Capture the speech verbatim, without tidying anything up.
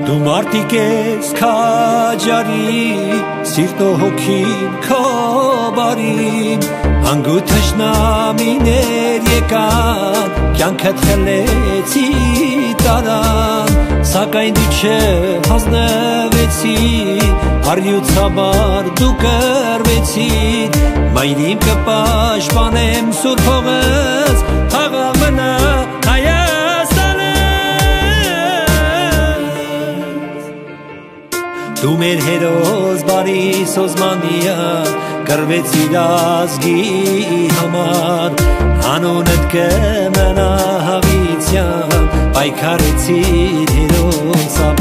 Դու մարդիկ ես քաջարի սիրտո հոգին քո բարին Անգու թշնամիներ եկան կյանքդ խլեցի տարան Սակայն դու չհազնվեցիր առյուծաբար դու կռվեցիր Մայրիմ կպաշտպանեմ սուրբ հողս թաղա մնա Դու մեր հերոս բարի սոզմանիան կռվեցիր ազգի համար Անունդ կմնա հավիտյան պայքարեցիր հերոս